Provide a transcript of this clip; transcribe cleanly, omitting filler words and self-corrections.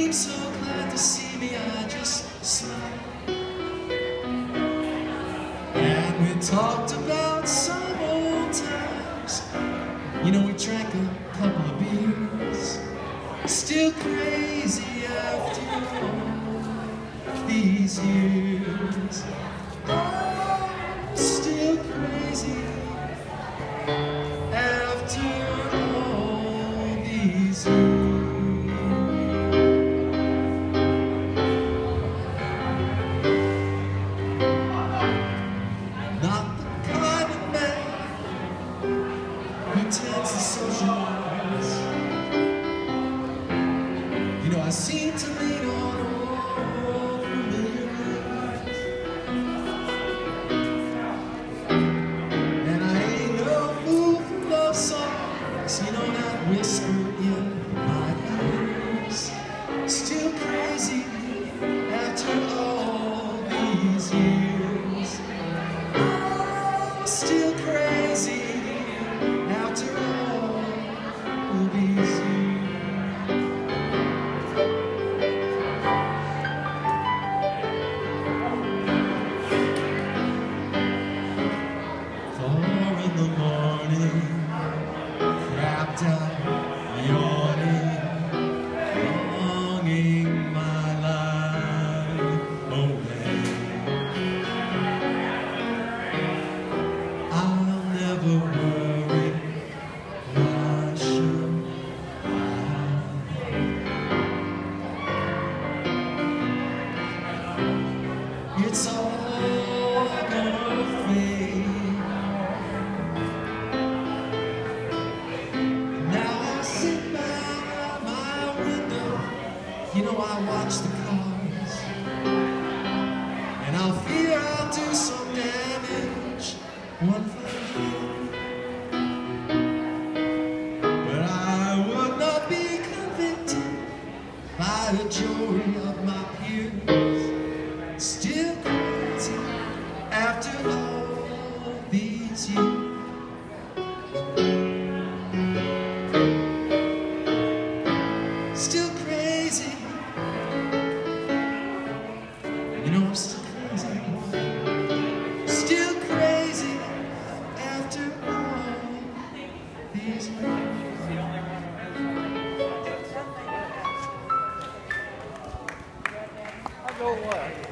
seemed so glad to see me, I just smiled. And we talked about some old times. You know, we drank a couple of beers. Still crazy after all these years. Oh, still crazy after all these years. Not the kind of man who tends to socialize. You know, I seem to lean on old familiar lines. And I ain't no fool for love songs, you know, not whispered in my ears. Still crazy after all these years. Oh, still crazy after all these years. In the morning, wrapped up, yawning, longing my life away. I'll never worry, why should I? It's all gonna fade. You know, I watch the cars, and I'll fear I'll do some damage one fine day. But I would not be convicted by the jury of my peers. Still crazy after all these years. Still crazy. You know, I'm still crazy. Still crazy after all these years. I'll go what?